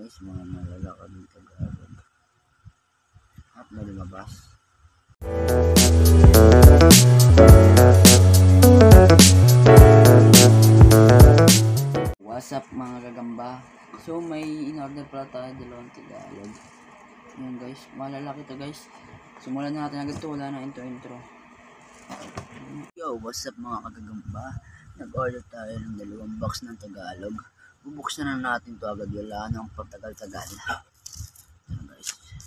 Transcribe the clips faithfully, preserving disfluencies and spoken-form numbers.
Guys, mga malalakad ng Tagalog at na lumabas. What's up mga gagamba? So may in-order pala tayo dalawang Tagalog. Ayan guys, malalaki to guys. Simulan na natin agad ito, wala na intro intro. Yo, what's up mga kagagamba? Nag-order tayo ng dalawang box ng Tagalog. Bubuksan na natin to agad, wala nang pagtagal-tagal. Ayan guys.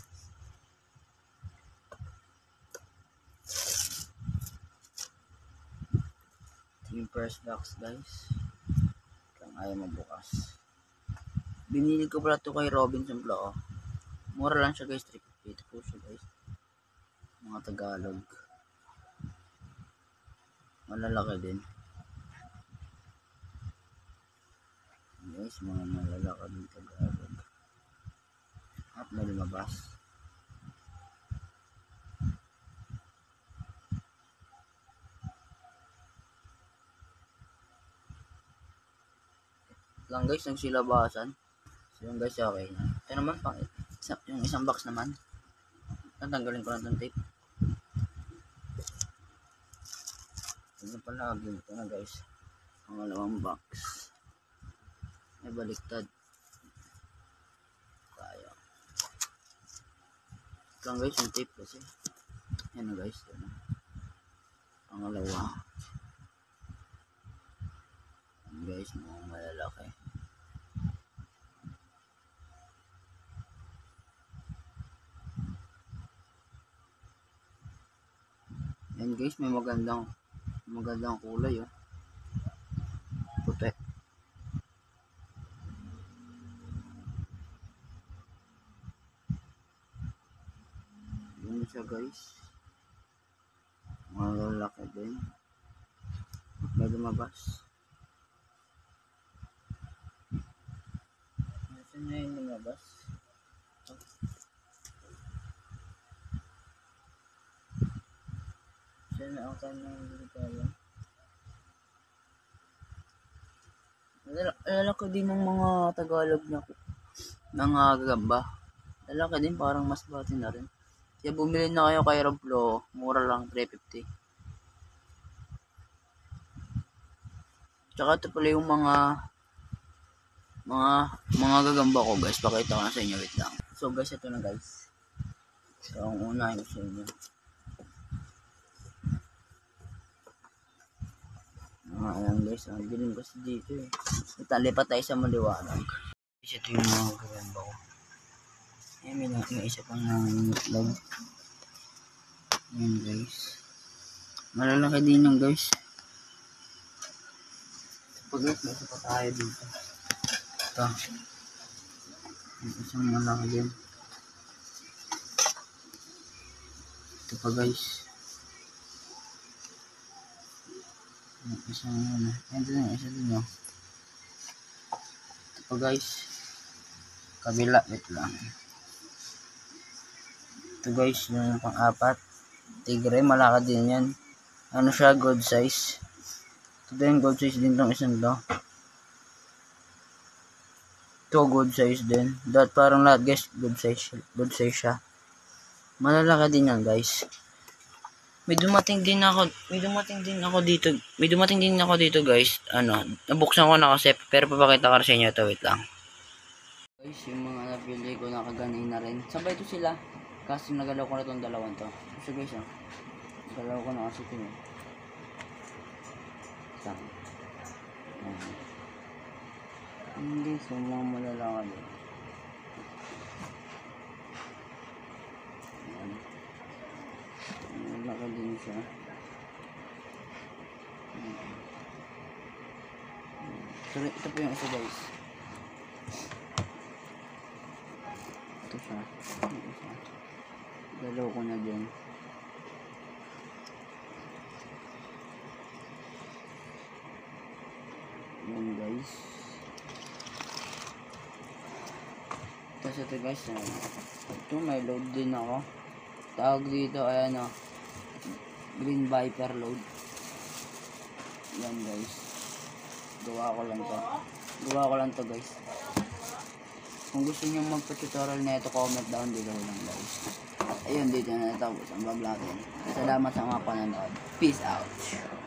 Ito yung first box guys. Kung ayaw mabukas. Binili ko pala to kay Robinson Blo. Mura lang siya guys, three fifty. Ito po siya guys. Mga Tagalog. Malalaki din. Guys, mga malalaki din Tagalog. At na lumabas. Lang guys, nagsilabasan. So yung guys, okay na. Ito naman, pang, yung isang box naman. Tatanggalin ko lang itong tape. Ito palagi. Ito na guys. Pangalawang box. May baliktad. Kaya. Ito lang guys, yung tape kasi. Yan na guys. Ito na. Pangalawa. Yan guys, mga malalaki. Yan guys, may magandang magandang kulay oh. Puti. Yan siya guys. Malalaki din. May lumabas. Nasaan na yung lumabas? Oh. Saan na ang kanyang ligaya? Lalaki din ng mga Tagalog na ng gagamba. Lalaki din, parang mas bati na rin. Kaya bumili na kayo kay Roblo, mura lang, three fifty. Tsaka ito pala yung mga mga mga gagamba ko guys. Pakita ko na sa inyo, wait lang. So guys, ito na guys. So ang unahin ko sa inyo. Ah, ayan guys, ang dilim kasi dito eh. Italipat tayo sa maliwanag. Guys, ito yung mga gagamba ko. Ayan, may, may isa pang nangitlog. Ayan guys. Malalaki din yung guys. Ito guys, may isa pa tayo dito. Ito. May isang malaki din. Ito pa guys. May isang ano. Ayan din yung isa din oh. Ito pa guys. Kabila, wait lang. Ito guys, yung pang-apat. Tigre, malaki din yan. Ano siya, good size. Ito din, good size din itong isang to. Ito, good size din. Dahil parang lahat guys, good size, good size siya. Malalaki din yan guys. May dumating din ako, may dumating din ako dito, may dumating din ako dito guys. Ano, nabuksan ko na kasi, pero papakita ko sa inyo ito, wait lang. Guys, yung mga napili ko nakaganin na rin. Sabay ito sila. Kasi nagalaw ko na itong dalawang to. So guys, oh. Nagalaw ko na kasi ito eh. Saan? Uh, hindi, so mga malalaka din. Ayan. Malalaka din siya. So, ito po yung isa guys. Ito siya. Ito siya. Dalaw ko na din. Yan guys. Tapos ito guys. Ito may load din ako. Tawag dito ay ano. Green Viper load. Yan guys. Gawa ko lang to. Gawa ko lang to guys. Kung gusto niyo magpa-tutorial na ito, comment down below lang guys. Ayun, dito na natapos ang vlog natin. Salamat sa mga panonood. Peace out.